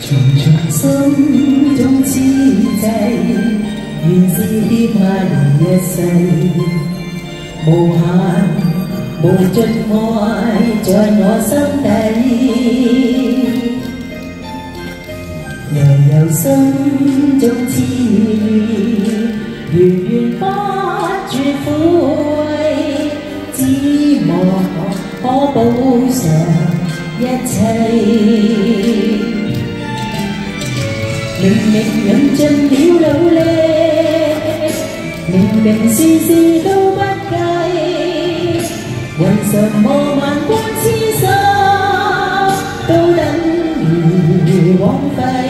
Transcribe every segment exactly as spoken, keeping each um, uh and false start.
重重心中此際，願是欠下你一世，無限無盡愛在我心底，悠悠心中痴戀，源源不絕撫慰，只望可補償一切。明明用盡了努力，明明事事都不計，為什麼萬般痴心都等於枉費？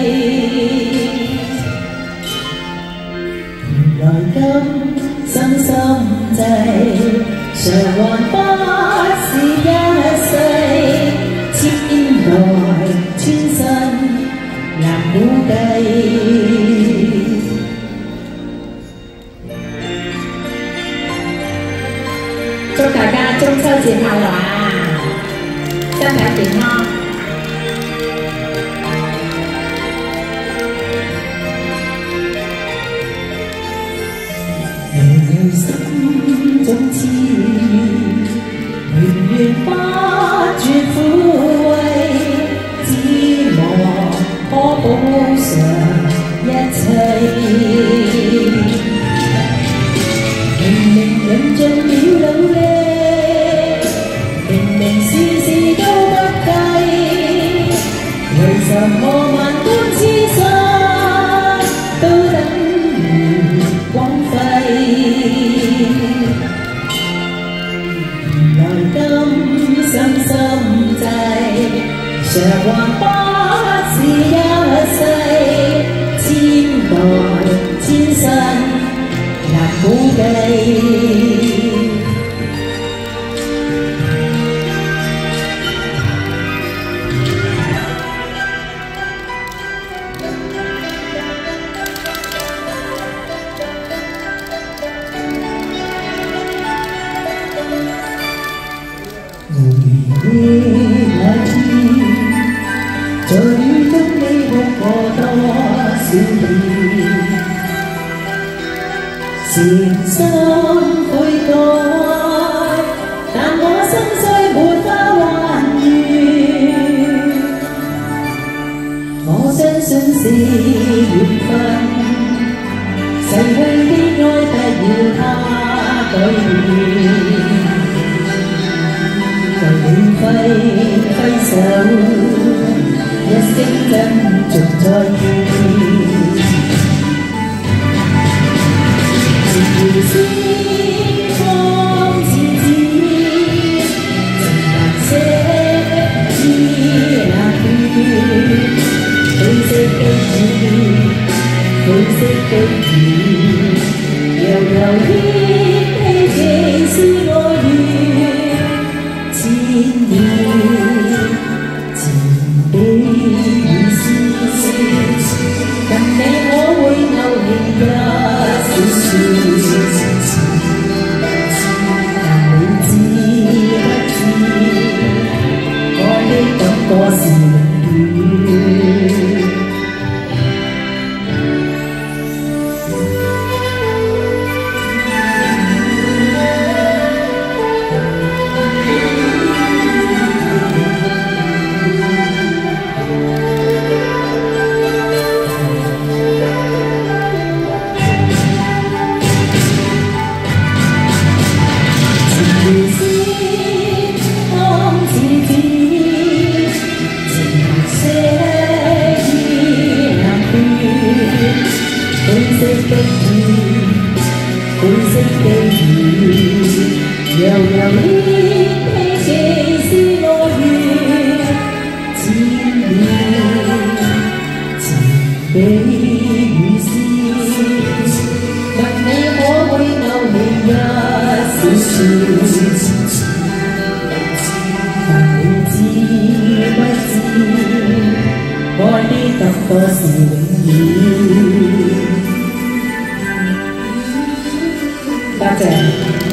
原來今生心際，償還不是一世，千代千身難估計。祝大家中秋節快樂啊！身體健康。悠悠心中痴戀，源源不絕撫慰，只望可補償一切。明明用盡了努力，明明事事都不計，為什麼萬般痴心都等於枉費？原來今生心際，償還不是一世，千代千身難估計。回憶那天，在雨中你哭過多少遍，誠心悔改，但我心碎沒法還原。我相信是緣分，逝去的愛不要它改變。為你揮揮手，一聲珍重再見。前條星光似紙，情難捨知那段。灰色的雨，灰色的雨，悠悠的希冀是我願。千年前比如是，但你我會勾起一小串，但你知不知，愛的感覺是永遠。灰色的雨，悠悠的希冀是我願。千年前比如是，但你可會勾起一小串？但你知不知，愛的感覺是永遠。多謝。